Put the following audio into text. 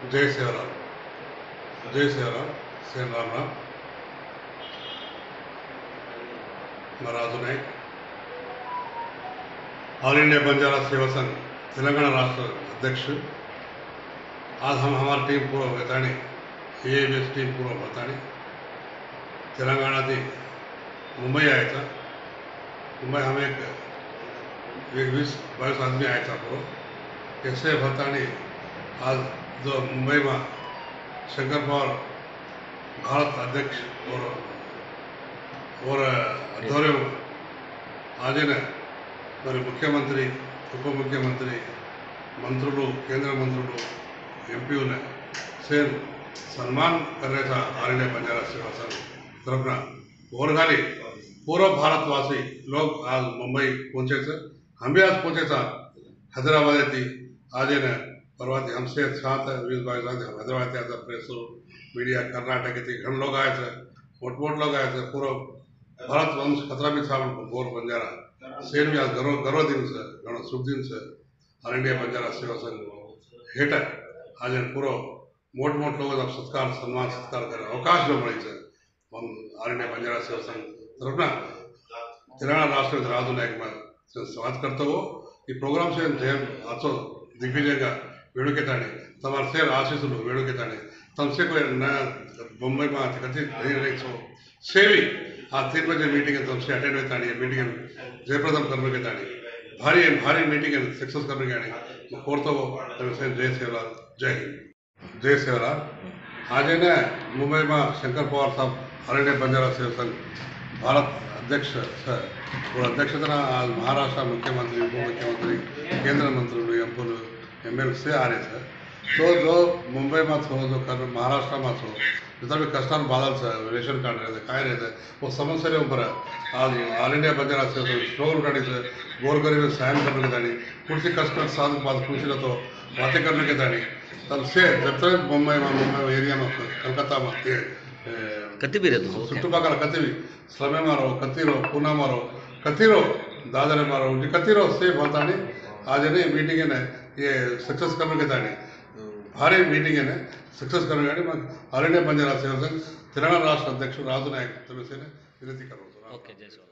जय सेवराम। जय सेवराम। सेन राम राम। मैं राजू नाइक, ऑल इंडिया बंजारा सेवा संघ तेलंगाना राष्ट्र अध्यक्ष। आज हम हमारी टीम पूरा बताने AABS टीम पूरा बताने तेलंगाना थी मुंबई आया था। मुंबई हमें एक 20-22 आदमी आया था पूरा कैसे बताने। आज जो मुंबई में शंकर पवार भारत अध्यक्ष और दौरे आज మరి ముఖ్యమంత్రి ఉప ముఖ్యమంత్రి मंत्रुలు केंद्र मंत्रुలు MP से सम्मान कर रहे था ऑल इंडिया बंजारा सेवा संघ तरफना और गाली पूरा भारतवासी लोग आज मुंबई पहुंचे थे। हम भी आज पहुंचे था हैदराबाद थी आज परवाती हमसे साथ 20-22 हैदराबाद आया था। प्रेस मीडिया कर्नाटक थी घन लोग आए थे, मोट लोग आए थे। पूरा भारत वंश खतरा भी था गोर बंजारा सेन भी आज गर्व दिन से घना शुभ दिन से ऑल इंडिया बंजारा सेवा संघ हेट आज पूरा मोट लोग अब सम्मान सत्कार कर अवकाश जो मिली है हम ऑल इंडिया बंजारा सेवा संघ तरफना तेलंगाना राष्ट्र राजू नायक में स्वागत करते हो। ఈ ప్రోగ్రామ్స్ आचो दिग्विजय वेणुकेतानी तमार सेर आशीष वेणुकेतानी तमसे कोई मुंबई में कति सेवी आ 3 बजे मीटिंग तमसे अटेंड होता मीटिंग जयप्रदम करने के भारी मीटिंग सक्सेस करने के कोरता हो। जय सेवलाल। जय हिंद। जय सेवलाल। आज मुंबई में शंकर पवार साहब ऑल इंडिया बंजारा सेवा संघ भारत अध्यक्ष सर और अध्यक्षता आज महाराष्ट्र मुख्यमंत्री उप मुख्यमंत्री केंद्र मंत्री MP MLA से आ रहे थे। तो जो मुंबई में थो जो महाराष्ट्र में थो जितना भी कष्ट बादल से रेशन कार्ड रहते काय रहते वो समस्या के ऊपर आज ऑल इंडिया बंजारा सेवा संघ स्टोर उठाने से गोर गरीब सायन करने के दानी कुछ कष्ट साधु बात कुछ तो बातें करने के दानी तब से जब तक मुंबई एरिया में कलकत्ता में चुटुपकल कतिवी स्लमे मारो कतिरो पूना मारो कतिरो दादरे मारो कतिरो सेफ होता नहीं आज मीटिंग ये सक्सेस करने के दानी भारी मीटिंग सक्सेस करने ऑल इंडिया बंजारा सेवा संघ तेलंगाना राष्ट्र अध्यक्ष राजू नायक विनती करो।